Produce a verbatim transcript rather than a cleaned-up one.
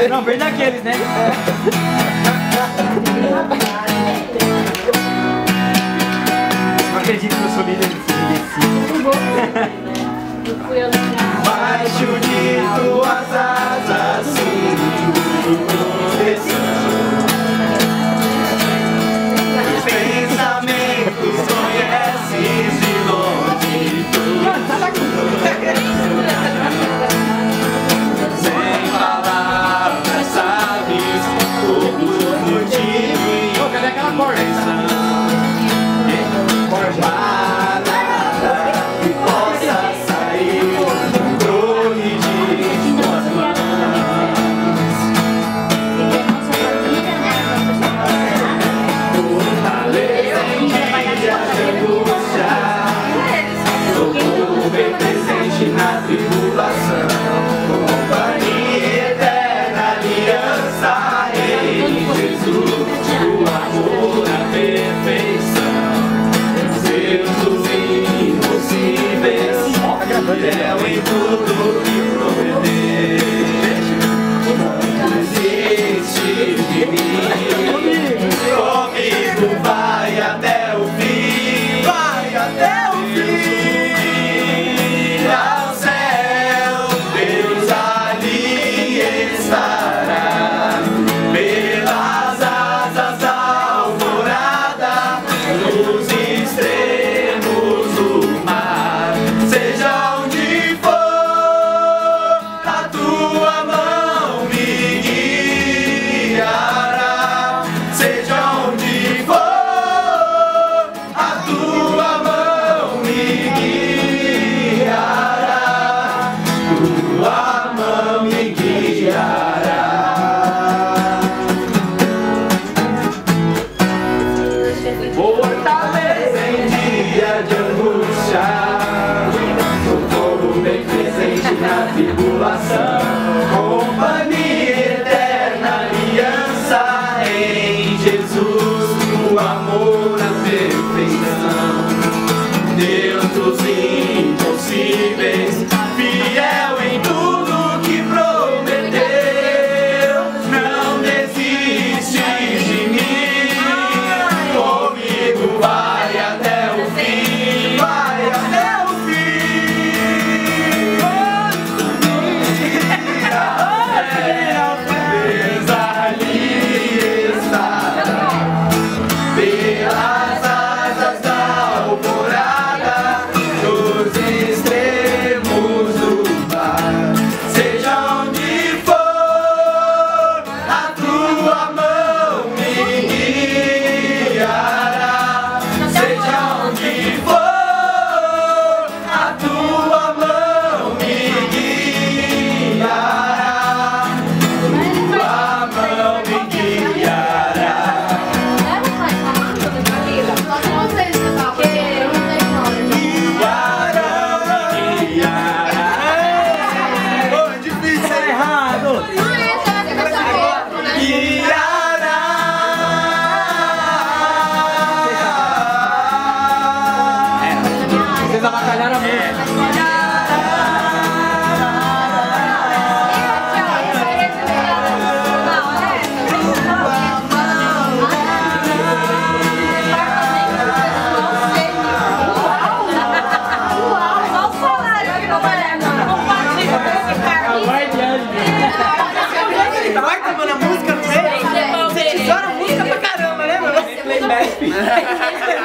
Não, bem daqueles, né? Não acredito que eu sou líder desse Baixo de tuas asas, os pensamentos conheces de longe. Sem palavras sabes todo o motivo. Ô, cadê aquela corda? Na tribulação, companhia eterna, aliança em Jesus, o amor na perfeição, Deus dos impossíveis, fiel em tudo que prometeu. Não desiste de mim, comigo vai até o fim, vai até o fim. Pelas asas da alvorada, nos extremos do mar, seja onde for, a tua mão me guiará. Seja onde for, a tua mão me guiará. Tua mão me guiará. Fortaleza em dia de angústia, socorro bem presente na tribulação, companhia eterna, aliança em Jesus, no amor na perfeição, Deus dos impossíveis, fiel em tudo que prometeu, não desiste de mim, comigo vai até o fim, vai até o fim. Deus ali estará, pelas asas da alvorada, nos extremos do mar, seja onde for, a tua mão me guiará. Seja onde for, a tua mão me guiará. Tua mão me guiará. Oh, difícil, Tá errado! Vocês abacalharam a música. Vai tomando a música no meio. Você tesoura a música pra caramba, né, mano?